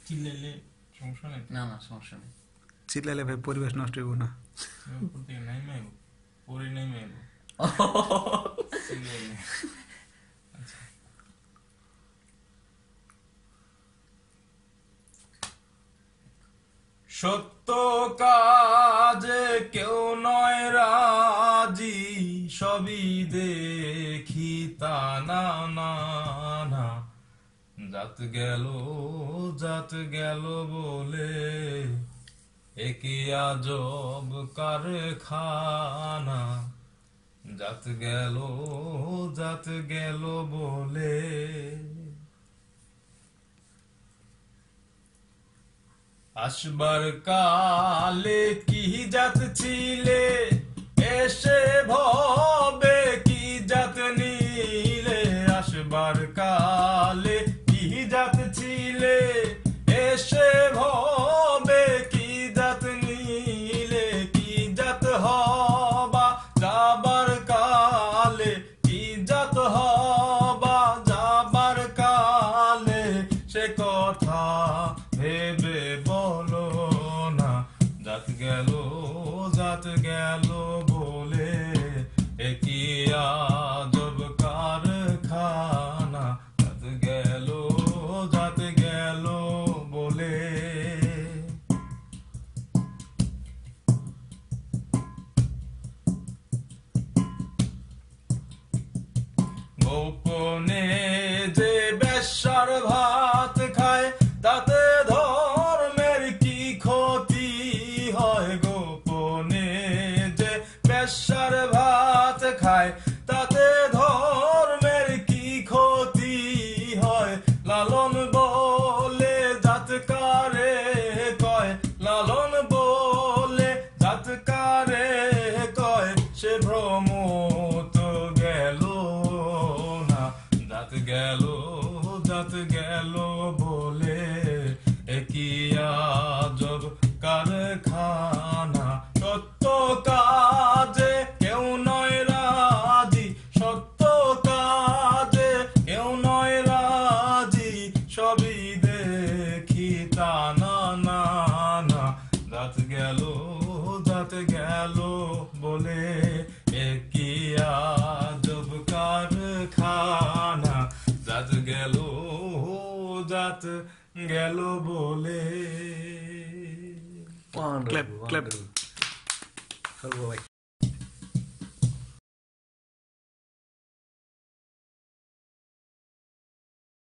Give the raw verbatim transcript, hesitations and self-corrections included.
চিল্লাইলে সমস্যা নেই? না না সমস্যা নেই। চিল্লাইলে ভাই পরিবেশ নষ্ট হইব না? উপর থেকে নাইমে আইব, পরে নাইমে আইব, চিল্লাইলে। আচ্ছা, সত্য কাজে কেউ নয় রাজি, সবই দেখি তা না না না, জাত গেল জাত গেল বলে একে আজব কারখানা, জাত গেল জাত গেল বলে। আসবার কালে কি জাত ছিলে, এসে ভবে কি জাত নিলে। আসবার কালে কি জাত ছিলে, এসে ভবে কি জাত নিলে। কি জাত হবা যাবার কালে, কি জাত হবা যাবার কালে, সে কথা ভেবে বলো না। জাত গেল জাত গেল বলে একই আজব কারখানা, জাত গেল জাত গেল বলে। গোপনে যে বেশ্যার ভাত খায়, তাতে ধর্মের কি ক্ষতি হয়। গোপনে যে বেশ্যার ভাত খায়, তাতে ধর্মের কি ক্ষতি হয়। লালন বলে জাত কারে কয়, লালন বলে জাত কারে কয়, সে ভ্রম তো গেল না। জাত গেল জাত গেল বলে একই আজব কারখানা। সত্য কাজে কেউ নয় রাজি, সত্য কাজে কেউ নয় রাজি, সবই দেখি তা না না না। জাত গেল জাত গেল বলে একই আজব কারখানা, জাত গেল জাত গেল বলে। Clap clap. ভাই